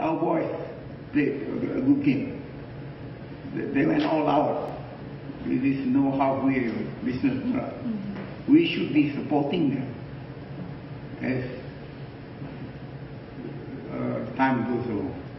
our boys played a good game. They went all out. This is no halfway business. We should be supporting them as time goes on.